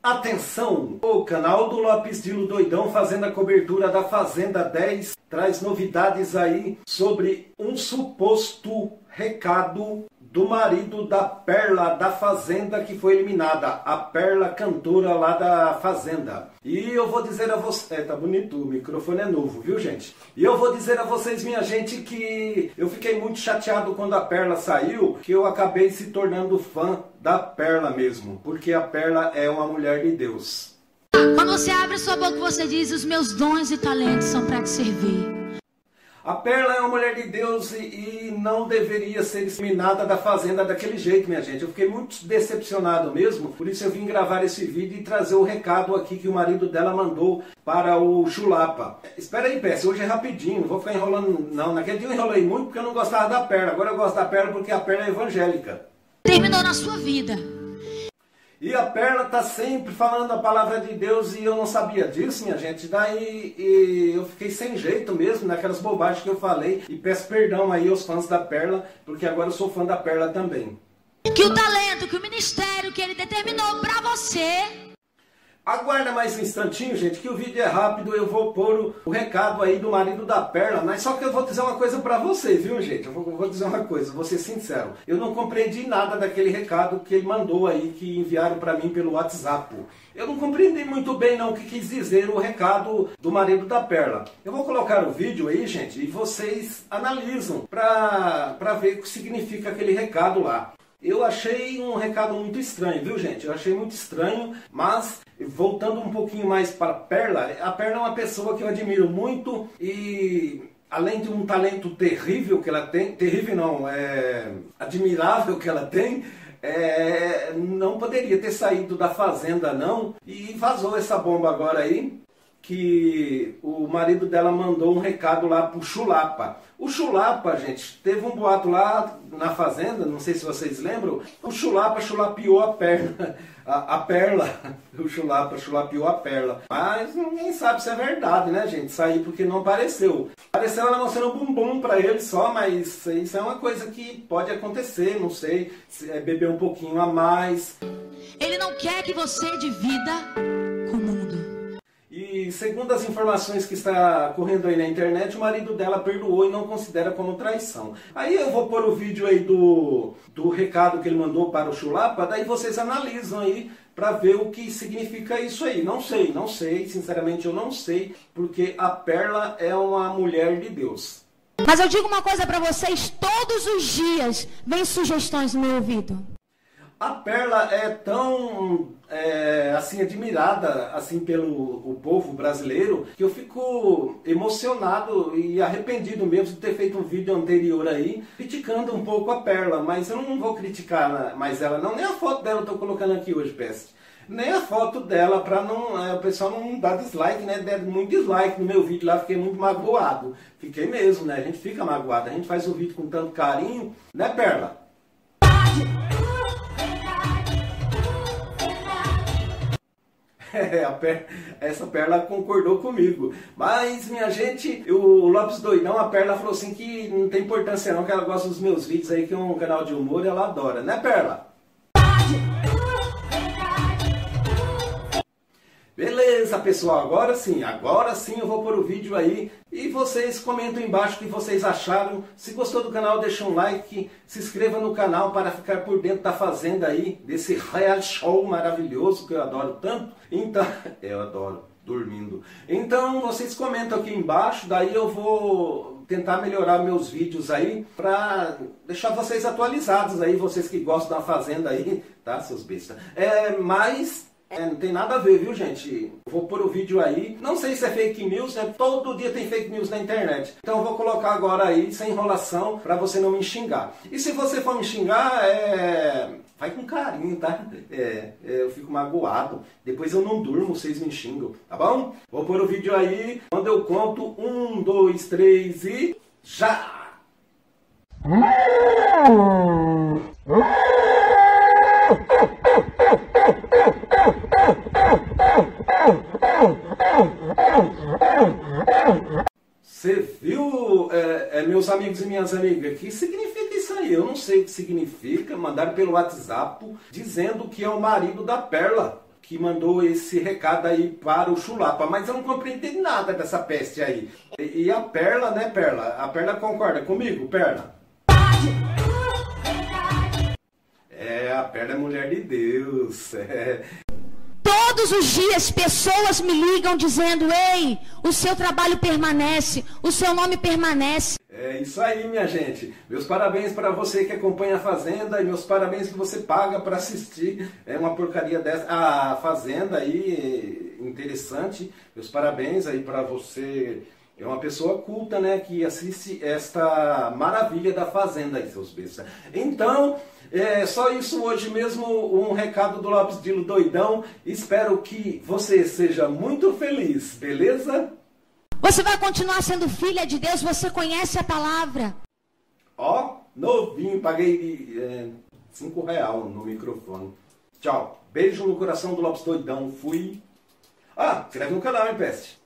Atenção! O canal do Lopes Dilo Doidão fazendo a cobertura da Fazenda 10 traz novidades aí sobre um suposto recado do marido da Perla da Fazenda que foi eliminada, a Perla cantora lá da Fazenda. E eu vou dizer a vocês, tá bonito, o microfone é novo, viu gente? E eu vou dizer a vocês, minha gente, que eu fiquei muito chateado quando a Perla saiu, que eu acabei se tornando fã da Perla mesmo, porque a Perla é uma mulher de Deus. Quando você abre a sua boca, você diz: os meus dons e talentos são para te servir. A Perla é uma mulher de Deus e não deveria ser eliminada da Fazenda daquele jeito, minha gente. Eu fiquei muito decepcionado mesmo, por isso eu vim gravar esse vídeo e trazer o recado aqui que o marido dela mandou para o Chulapa. Espera aí, Pesce, hoje é rapidinho, não vou ficar enrolando não. Naquele dia eu enrolei muito porque eu não gostava da Perla, agora eu gosto da Perla porque a Perla é evangélica. Terminou na sua vida. E a Perla tá sempre falando a palavra de Deus e eu não sabia disso, minha gente. Daí eu fiquei sem jeito mesmo naquelas bobagens que eu falei. E peço perdão aí aos fãs da Perla, porque agora eu sou fã da Perla também. Que o talento, que o ministério que ele determinou pra você... Aguarda mais um instantinho, gente, que o vídeo é rápido. Eu vou pôr o recado aí do marido da Perla. Mas só que eu vou dizer uma coisa pra vocês, viu, gente? Eu vou dizer uma coisa, vou ser sincero. Eu não compreendi nada daquele recado que ele mandou aí, que enviaram pra mim pelo WhatsApp. Eu não compreendi muito bem não o que quis dizer o recado do marido da Perla. Eu vou colocar o vídeo aí, gente, e vocês analisam pra ver o que significa aquele recado lá. Eu achei um recado muito estranho, viu gente? Eu achei muito estranho, mas voltando um pouquinho mais para a Perla é uma pessoa que eu admiro muito e além de um talento terrível que ela tem, terrível não, admirável que ela tem, não poderia ter saído da Fazenda não, e vazou essa bomba agora aí, que o marido dela mandou um recado lá pro Chulapa. O Chulapa, gente, teve um boato lá na Fazenda, não sei se vocês lembram, o Chulapa chulapiou a Perla, a Perla, o Chulapa chulapiou a Perla. Mas ninguém sabe se é verdade, né, gente? Isso aí porque não apareceu. Apareceu ela mostrando o bumbum pra ele só, mas isso é uma coisa que pode acontecer, não sei, se é beber um pouquinho a mais. Ele não quer que você divida com o mundo. E segundo as informações que está correndo aí na internet, o marido dela perdoou e não considera como traição. Aí eu vou pôr o vídeo aí do recado que ele mandou para o Chulapa, daí vocês analisam aí para ver o que significa isso aí. Não sei, sinceramente eu não sei, porque a Perla é uma mulher de Deus. Mas eu digo uma coisa para vocês, todos os dias vem sugestões no meu ouvido. A Perla é tão assim, admirada assim, pelo povo brasileiro, que eu fico emocionado e arrependido mesmo de ter feito um vídeo anterior aí, criticando um pouco a Perla, mas eu não vou criticar mais ela não, nem a foto dela eu estou colocando aqui hoje, Peste. Nem a foto dela, para não o pessoal não dar dislike, né? Der muito dislike no meu vídeo lá, fiquei muito magoado. Fiquei mesmo, né? A gente fica magoado, a gente faz o vídeo com tanto carinho, né, Perla? Essa Perla concordou comigo. Mas, minha gente, o Lopes Doidão, a Perla falou assim que não tem importância não, que ela gosta dos meus vídeos aí, que é um canal de humor e ela adora, né, Perla? Beleza, pessoal, agora sim eu vou pôr o vídeo aí e vocês comentam embaixo o que vocês acharam. Se gostou do canal, deixa um like, se inscreva no canal para ficar por dentro da Fazenda aí, desse reality show maravilhoso que eu adoro tanto. Então, eu adoro, dormindo. Então, vocês comentam aqui embaixo, daí eu vou tentar melhorar meus vídeos aí para deixar vocês atualizados aí, vocês que gostam da Fazenda aí, tá, seus bestas. Mas... não tem nada a ver, viu, gente? Eu vou pôr o vídeo aí. Não sei se é fake news, né? Todo dia tem fake news na internet. Então eu vou colocar agora aí, sem enrolação, pra você não me xingar. E se você for me xingar, vai com carinho, tá? Eu fico magoado. Depois eu não durmo, vocês me xingam, tá bom? Vou pôr o vídeo aí, quando eu conto 1, 2, 3 e... já! Você viu, meus amigos e minhas amigas, o que significa isso aí? Eu não sei o que significa. Mandaram pelo WhatsApp dizendo que é o marido da Perla. que mandou esse recado aí para o Chulapa, mas eu não compreendi nada dessa peste aí. E a Perla, né, Perla? A Perla concorda comigo, Perla? A Perla é mulher de Deus. Todos os dias pessoas me ligam dizendo: ei, o seu trabalho permanece, o seu nome permanece. É isso aí, minha gente. Meus parabéns para você que acompanha a Fazenda e meus parabéns que você paga para assistir uma porcaria dessa. A Fazenda aí, interessante. Meus parabéns aí para você. É uma pessoa culta, né, que assiste esta maravilha da Fazenda aí, seus bestas. Então, é só isso hoje mesmo, um recado do Lopes Dilo doidão. Espero que você seja muito feliz, beleza? Você vai continuar sendo filha de Deus, você conhece a palavra. Ó, novinho, paguei R$5 no microfone. Tchau, beijo no coração do Lopes doidão, fui. Ah, inscreve no canal, hein, peste.